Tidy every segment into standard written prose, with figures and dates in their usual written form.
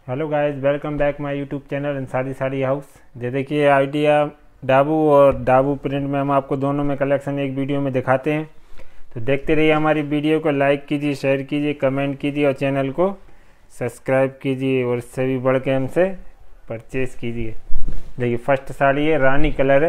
Hello guys, welcome back my YouTube channel Ansari sari house. ये देखिए idea Dabu और डाबू प्रिंट में हम आपको दोनों में कलेक्शन एक वीडियो में दिखाते हैं। तो देखते रहिए हमारी वीडियो को, लाइक कीजिए, शेयर कीजिए, कमेंट कीजिए और चैनल को सब्सक्राइब कीजिए और इससे भी बढ़ के हमसे परचेज़ कीजिए। देखिए फर्स्ट साड़ी है, रानी कलर है।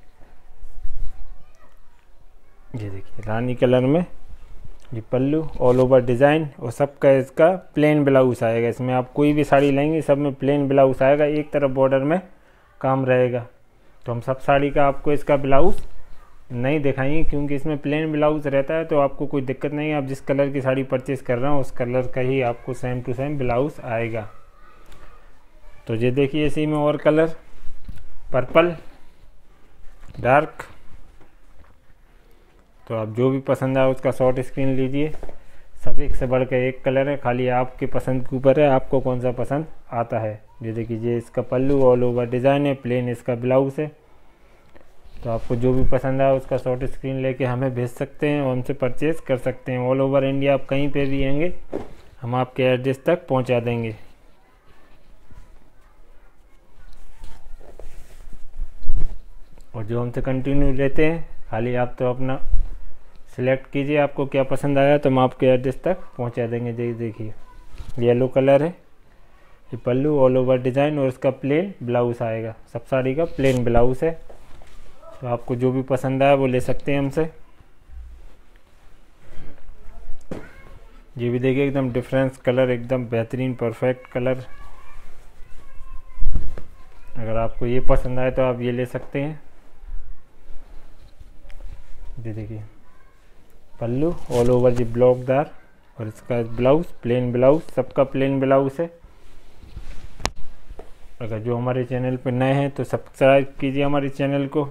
ये देखिए रानी कलर में ये पल्लू ऑल ओवर डिज़ाइन और सबका इसका प्लेन ब्लाउज आएगा। इसमें आप कोई भी साड़ी लेंगे सब में प्लेन ब्लाउज आएगा, एक तरफ बॉर्डर में काम रहेगा। तो हम सब साड़ी का आपको इसका ब्लाउज नहीं दिखाएंगे क्योंकि इसमें प्लेन ब्लाउज रहता है, तो आपको कोई दिक्कत नहीं है। आप जिस कलर की साड़ी परचेज कर रहे हो उस कलर का ही आपको सेम टू सेम ब्लाउज आएगा। तो ये देखिए इसी में और कलर पर्पल डार्क, तो आप जो भी पसंद आए उसका शॉर्ट स्क्रीन लीजिए। सब एक से बढ़ के एक कलर है, खाली आपकी पसंद के ऊपर है आपको कौन सा पसंद आता है। ये देखिए ये इसका पल्लू ऑल ओवर डिज़ाइन है, प्लेन इसका ब्लाउज है। तो आपको जो भी पसंद आए उसका शॉर्ट स्क्रीन लेके हमें भेज सकते हैं और हमसे परचेज़ कर सकते हैं। ऑल ओवर इंडिया आप कहीं पे भी आएंगे हम आपके एड्रेस तक पहुंचा देंगे। और जो हमसे कंटिन्यू लेते हैं खाली आप तो अपना सिलेक्ट कीजिए आपको क्या पसंद आया, तो हम आपके एड्रेस तक पहुंचा देंगे। देखिए येलो कलर है, ये पल्लू ऑल ओवर डिज़ाइन और इसका प्लेन ब्लाउज आएगा। सब साड़ी का प्लेन ब्लाउज है, तो आपको जो भी पसंद आया वो ले सकते हैं हमसे। ये भी देखिए एकदम डिफरेंस कलर, एकदम बेहतरीन परफेक्ट कलर। अगर आपको ये पसंद आए तो आप ये ले सकते हैं। ये देखिए पल्लू ऑल ओवर जी ब्लॉकदार और इसका ब्लाउज प्लेन ब्लाउज, सबका प्लेन ब्लाउज है। अगर जो हमारे चैनल पर नए हैं तो सब्सक्राइब कीजिए हमारे चैनल को।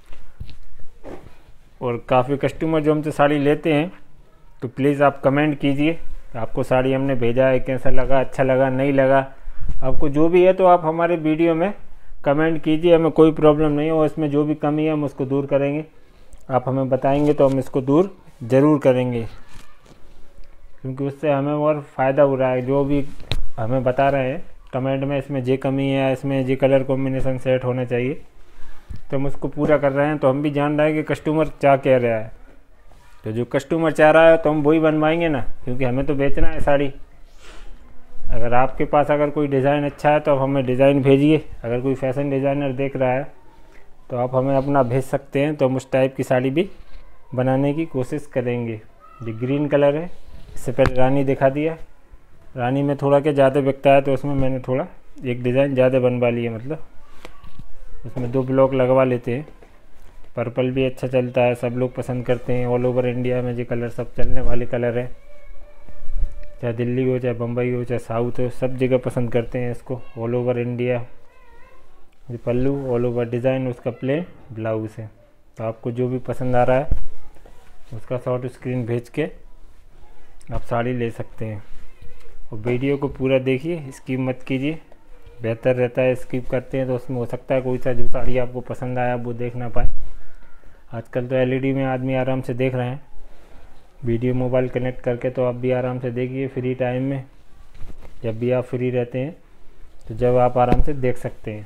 और काफ़ी कस्टमर जो हमसे साड़ी लेते हैं तो प्लीज़ आप कमेंट कीजिए आपको साड़ी हमने भेजा है कैसा लगा, अच्छा लगा, नहीं लगा। आपको जो भी है तो आप हमारे वीडियो में कमेंट कीजिए, हमें कोई प्रॉब्लम नहीं है और इसमें जो भी कमी है हम उसको दूर करेंगे। आप हमें बताएंगे तो हम इसको दूर ज़रूर करेंगे, क्योंकि उससे हमें और फ़ायदा हो रहा है। जो भी हमें बता रहे हैं कमेंट में इसमें ये कमी है, इसमें ये कलर कॉम्बिनेशन सेट होना चाहिए, तो हम उसको पूरा कर रहे हैं। तो हम भी जान रहे हैं कि कस्टमर चाह कह रहा है, तो जो कस्टमर चाह रहा है तो हम वही बनवाएंगे ना, क्योंकि हमें तो बेचना है साड़ी। अगर आपके पास अगर कोई डिज़ाइन अच्छा है तो आप हमें डिज़ाइन भेजिए। अगर कोई फैशन डिज़ाइनर देख रहा है तो आप हमें अपना भेज सकते हैं, तो हम उस टाइप की साड़ी भी बनाने की कोशिश करेंगे। ये ग्रीन कलर है, इससे पहले रानी दिखा दिया। रानी में थोड़ा क्या ज़्यादा बिकता है तो उसमें मैंने थोड़ा एक डिज़ाइन ज़्यादा बनवा लिया, मतलब उसमें 2 ब्लॉक लगवा लेते हैं। पर्पल भी अच्छा चलता है, सब लोग पसंद करते हैं। ऑल ओवर इंडिया में ये कलर सब चलने वाले कलर है, चाहे दिल्ली हो, चाहे बम्बई हो, चाहे साउथ हो, सब जगह पसंद करते हैं इसको। ऑल ओवर इंडिया ये पल्लू ऑल ओवर डिज़ाइन, उसका प्लेन ब्लाउज है। तो आपको जो भी पसंद आ रहा है उसका शॉर्ट स्क्रीन भेज के आप साड़ी ले सकते हैं। और वीडियो को पूरा देखिए, स्किप मत कीजिए, बेहतर रहता है। स्किप करते हैं तो उसमें हो सकता है कोई सा जो साड़ी आपको पसंद आया वो देख ना पाए। आजकल तो एलईडी में आदमी आराम से देख रहे हैं वीडियो, मोबाइल कनेक्ट करके, तो आप भी आराम से देखिए फ्री टाइम में, जब भी आप फ्री रहते हैं तो जब आप आराम से देख सकते हैं।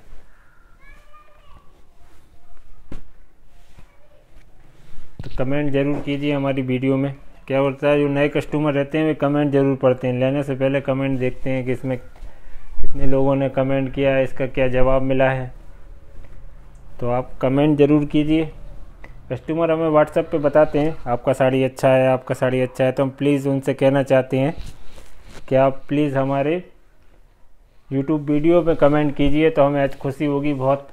तो कमेंट ज़रूर कीजिए हमारी वीडियो में। क्या होता है जो नए कस्टमर रहते हैं वे कमेंट ज़रूर पढ़ते हैं, लेने से पहले कमेंट देखते हैं कि इसमें कितने लोगों ने कमेंट किया है, इसका क्या जवाब मिला है। तो आप कमेंट ज़रूर कीजिए। कस्टमर हमें व्हाट्सएप पे बताते हैं आपका साड़ी अच्छा है, आपका साड़ी अच्छा है, तो हम प्लीज़ उनसे कहना चाहते हैं कि आप प्लीज़ हमारे यूट्यूब वीडियो पे कमेंट कीजिए, तो हमें आज खुशी होगी बहुत।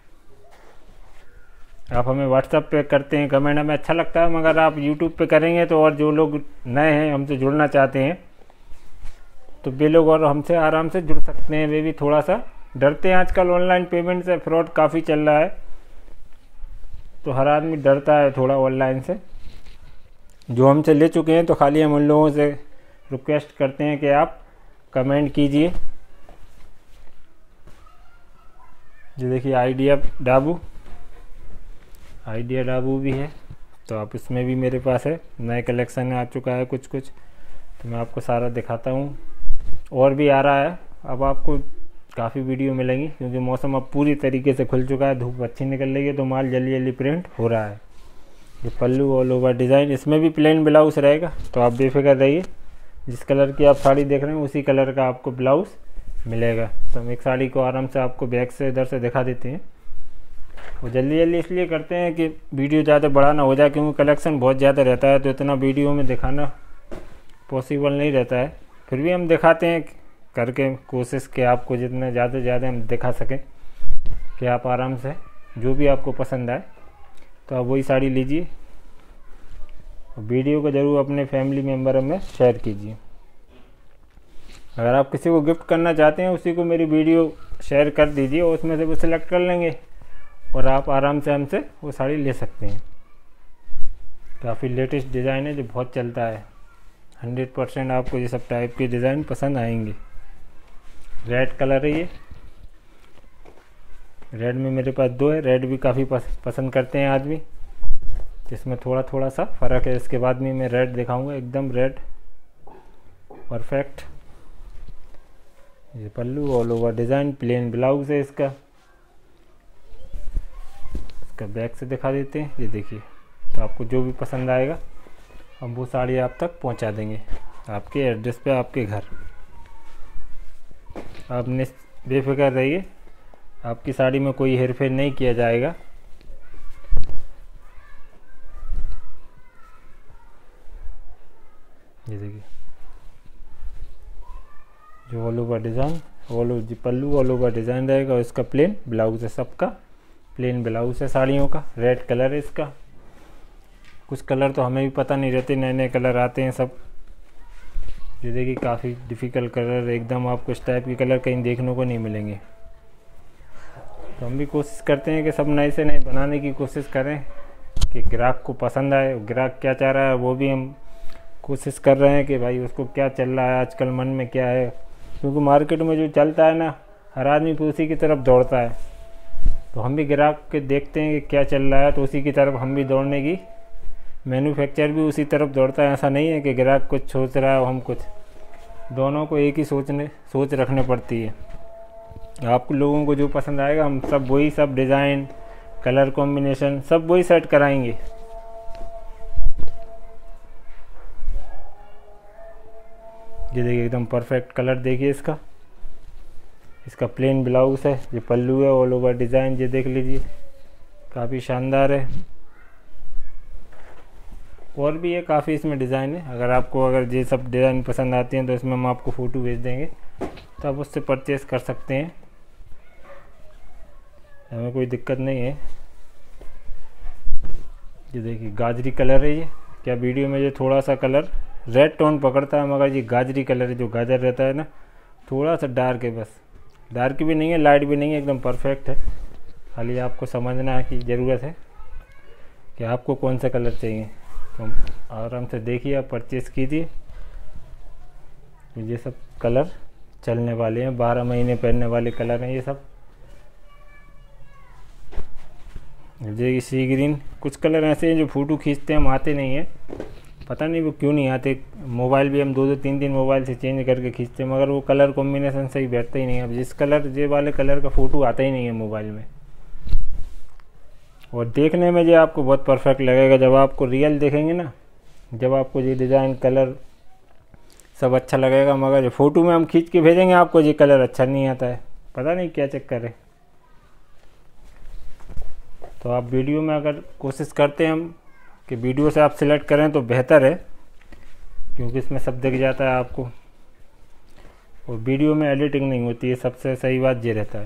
आप हमें व्हाट्सएप पे करते हैं कमेंट, हमें अच्छा लगता है, मगर आप यूट्यूब पे करेंगे तो और जो लोग नए हैं हमसे जुड़ना चाहते हैं तो वे लोग और हमसे आराम से जुड़ सकते हैं। वे भी थोड़ा सा डरते हैं, आजकल ऑनलाइन पेमेंट से फ्रॉड काफ़ी चल रहा है, तो हर आदमी डरता है थोड़ा ऑनलाइन से। जो हमसे ले चुके हैं तो खाली हम उन लोगों से रिक्वेस्ट करते हैं कि आप कमेंट कीजिए। जो देखिए आइडिया डाबू भी है, तो आप इसमें भी मेरे पास है, नए कलेक्शन आ चुका है कुछ, तो मैं आपको सारा दिखाता हूँ। और भी आ रहा है, अब आपको काफ़ी वीडियो मिलेंगी, क्योंकि मौसम अब पूरी तरीके से खुल चुका है, धूप अच्छी निकल रही है, तो माल जल्दी जल्दी प्रिंट हो रहा है। ये पल्लू ऑल ओवर डिज़ाइन, इसमें भी प्लेन ब्लाउज रहेगा, तो आप बेफिक्र रहिए। जिस कलर की आप साड़ी देख रहे हैं उसी कलर का आपको ब्लाउज़ मिलेगा। तो हम एक साड़ी को आराम से आपको बैक से इधर से दिखा देते हैं। वो जल्दी जल्दी इसलिए करते हैं कि वीडियो ज़्यादा बड़ा ना हो जाए, क्योंकि कलेक्शन बहुत ज़्यादा रहता है, तो इतना वीडियो में दिखाना पॉसिबल नहीं रहता है। फिर भी हम दिखाते हैं करके कोशिश कि आपको जितना ज़्यादा से ज़्यादा हम दिखा सकें, कि आप आराम से जो भी आपको पसंद आए तो आप वही साड़ी लीजिए। और वीडियो को ज़रूर अपने फैमिली मेम्बर में शेयर कीजिए। अगर आप किसी को गिफ्ट करना चाहते हैं, उसी को मेरी वीडियो शेयर कर दीजिए, और उसमें से वो सिलेक्ट कर लेंगे और आप आराम से हमसे वो साड़ी ले सकते हैं। काफ़ी लेटेस्ट डिज़ाइन है जो बहुत चलता है। 100% आपको ये सब टाइप के डिज़ाइन पसंद आएंगे। रेड कलर है ये, रेड में मेरे पास 2 है। रेड भी काफ़ी पसंद करते हैं आदमी, जिसमें थोड़ा थोड़ा सा फ़र्क है। इसके बाद में मैं रेड दिखाऊंगा, एकदम रेड परफेक्ट। ये पल्लू all over design, plain blouse है इसका बैक से दिखा देते हैं। ये देखिए, तो आपको जो भी पसंद आएगा हम वो साड़ी आप तक पहुंचा देंगे, आपके एड्रेस पे, आपके घर। आप बेफिक्र रहिए, आपकी साड़ी में कोई हेरफेर नहीं किया जाएगा। ये देखिए, जो ऑल ओवर डिज़ाइन, पल्लू ऑल ओवर डिज़ाइन रहेगा, और इसका प्लेन ब्लाउज है, सबका प्लेन ब्लाउज है साड़ियों का। रेड कलर है इसका। कुछ कलर तो हमें भी पता नहीं रहते, नए नए कलर आते हैं सब। ये देखिए, काफ़ी डिफ़िकल्ट कलर, एकदम आपको इस टाइप के कलर कहीं देखने को नहीं मिलेंगे। तो हम भी कोशिश करते हैं कि सब नए से नए बनाने की कोशिश करें, कि ग्राहक को पसंद आए। ग्राहक क्या चाह रहा है वो भी हम कोशिश कर रहे हैं कि भाई उसको क्या चल रहा है आजकल, मन में क्या है। क्योंकि मार्केट में जो चलता है ना, हर आदमी तो उसी की तरफ दौड़ता है। तो हम भी ग्राहक के देखते हैं कि क्या चल रहा है, तो उसी की तरफ हम भी दौड़ने की, मैन्युफैक्चर भी उसी तरफ दौड़ता है। ऐसा नहीं है कि ग्राहक कुछ सोच रहा है और हम कुछ, दोनों को एक ही सोच रखनी पड़ती है। आप लोगों को जो पसंद आएगा हम सब वही, सब डिज़ाइन, कलर कॉम्बिनेशन सब वही सेट कराएंगे। ये देखिए, एकदम परफेक्ट कलर देखिए इसका प्लेन ब्लाउज है। ये पल्लू है, ऑल ओवर डिज़ाइन, ये देख लीजिए, काफ़ी शानदार है। और भी है काफ़ी इसमें डिज़ाइन है। अगर ये सब डिज़ाइन पसंद आती हैं तो इसमें हम आपको फ़ोटो भेज देंगे, तो आप उससे परचेज़ कर सकते हैं, हमें कोई दिक्कत नहीं है। ये देखिए, गाजरी कलर है ये। क्या वीडियो में ये थोड़ा सा कलर रेड टोन पकड़ता है, मगर ये गाजरी कलर है। जो गाजर रहता है ना, थोड़ा सा डार्क है, बस डार्क भी नहीं है, लाइट भी नहीं है, एकदम परफेक्ट है। खाली आपको समझना की ज़रूरत है कि आपको कौन सा कलर चाहिए। तो आराम से देखिए, आप परचेज़ कीजिए। ये सब कलर चलने वाले हैं, 12 महीने पहनने वाले कलर हैं ये सब। ये सी ग्रीन, कुछ कलर ऐसे हैं जो फ़ोटो खींचते हैं हम आते नहीं हैं, पता नहीं वो क्यों नहीं आते। मोबाइल भी हम 2-2 3-3 मोबाइल से चेंज करके खींचते हैं, मगर वो कलर कॉम्बिनेशन सही बैठता ही नहीं है। अब ये वाले कलर का फ़ोटो आता ही नहीं है मोबाइल में। और देखने में जो आपको बहुत परफेक्ट लगेगा, जब आपको रियल देखेंगे ना, जब आपको ये डिज़ाइन, कलर सब अच्छा लगेगा। मगर फ़ोटो में हम खींच के भेजेंगे आपको, ये कलर अच्छा नहीं आता है, पता नहीं क्या चक्कर है। तो आप वीडियो में अगर कोशिश करते हैं हम कि वीडियो से आप सिलेक्ट करें तो बेहतर है, क्योंकि इसमें सब दिख जाता है आपको, और वीडियो में एडिटिंग नहीं होती है। सबसे सही बात ये रहता है।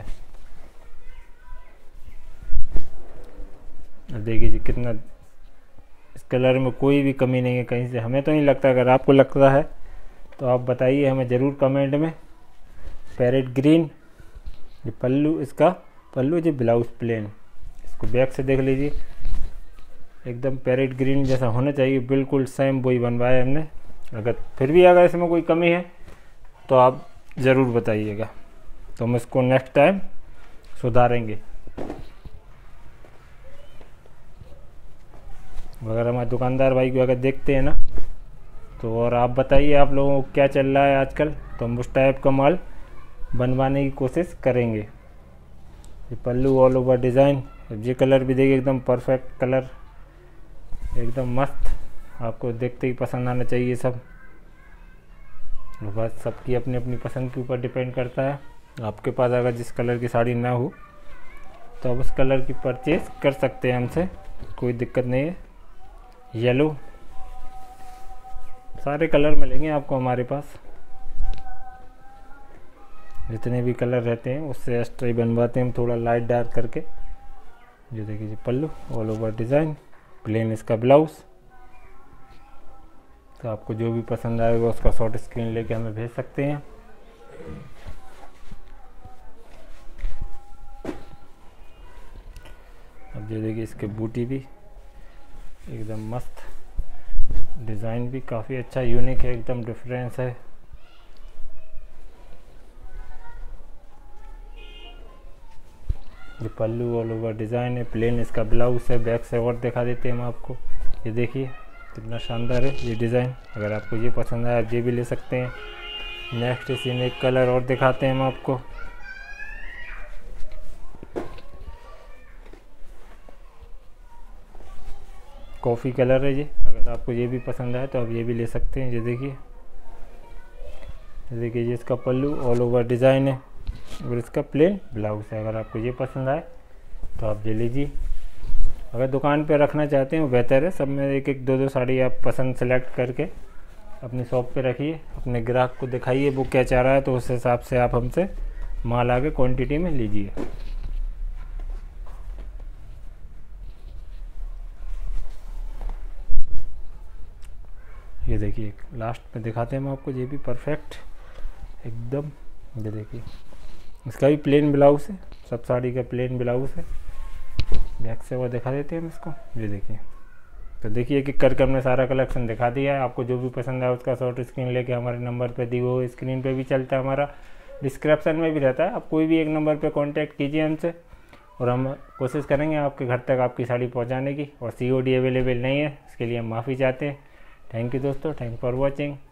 देखिए जी, कितना इस कलर में कोई भी कमी नहीं है कहीं से, हमें तो नहीं लगता। अगर आपको लगता है तो आप बताइए हमें ज़रूर कमेंट में। पैरेट ग्रीन, ये पल्लू, इसका पल्लू, ये ब्लाउज प्लेन। इसको बैक से देख लीजिए, एकदम पैरेट ग्रीन जैसा होना चाहिए, बिल्कुल सेम वही बनवाया हमने। अगर इसमें कोई कमी है तो आप ज़रूर बताइएगा, तो हम इसको नेक्स्ट टाइम सुधारेंगे। अगर हमारे दुकानदार भाई को अगर देखते हैं ना, तो और आप बताइए आप लोगों को क्या चल रहा है आजकल, तो हम उस टाइप का माल बनवाने की कोशिश करेंगे। ये पल्लू ऑल ओवर डिज़ाइन, ये कलर भी देखिए एकदम परफेक्ट कलर, एकदम मस्त, आपको देखते ही पसंद आना चाहिए सब। बस सबकी अपनी अपनी पसंद के ऊपर डिपेंड करता है। आपके पास अगर जिस कलर की साड़ी ना हो तो आप उस कलर की परचेज कर सकते हैं हमसे, कोई दिक्कत नहीं है। येलो, सारे कलर मिलेंगे आपको हमारे पास, जितने भी कलर रहते हैं उससे एक्स्ट्रा ही बनवाते हैं हम, थोड़ा लाइट डार्क करके। ये देखिए पल्लू ऑल ओवर डिज़ाइन, प्लेन इसका ब्लाउज। तो आपको जो भी पसंद आएगा उसका शॉर्ट स्क्रीन लेके हमें भेज सकते हैं। अब ये देखिए इसके बूटी भी एकदम मस्त, डिज़ाइन भी काफ़ी अच्छा यूनिक है, एकदम डिफरेंस है। ये पल्लू ऑल ओवर डिज़ाइन है, प्लेन इसका ब्लाउज है। बैक से और दिखा देते हैं हम आपको, ये देखिए कितना शानदार है ये डिज़ाइन। अगर आपको ये पसंद आए आप ये भी ले सकते हैं। नेक्स्ट इसी में एक कलर और दिखाते हैं हम आपको, कॉफ़ी कलर है ये। अगर आपको ये भी पसंद आए तो आप ये भी ले सकते हैं। ये देखिए ये इसका पल्लू ऑल ओवर डिज़ाइन है और इसका प्लेन ब्लाउज है। अगर आपको ये पसंद आए तो आप ले लीजिए। अगर दुकान पे रखना चाहते हैं वो बेहतर है, सब में एक एक दो दो साड़ी आप पसंद सेलेक्ट करके अपनी शॉप पे रखिए, अपने ग्राहक को दिखाइए वो क्या चाह रहा है, तो उस हिसाब से आप हमसे माल आगे क्वांटिटी में लीजिए। ये देखिए लास्ट में दिखाते हैं हम आपको, ये भी परफेक्ट एकदम। ये देखिए इसका भी प्लेन ब्लाउज है, सब साड़ी का प्लेन ब्लाउज है। बैक से वो दिखा देते हैं हम इसको, ये देखिए। तो देखिए एक एक करके हमने सारा कलेक्शन दिखा दिया है। आपको जो भी पसंद है उसका शॉर्ट स्क्रीन लेके हमारे नंबर पे दी हुई स्क्रीन पे भी चलता है, हमारा डिस्क्रिप्शन में भी रहता है। आप कोई भी एक नंबर पे कांटेक्ट कीजिए हमसे और हम कोशिश करेंगे आपके घर तक आपकी साड़ी पहुंचाने की। और COD अवेलेबल नहीं है, इसके लिए हम माफ़ी चाहते हैं। थैंक यू दोस्तों, थैंक फॉर वॉचिंग।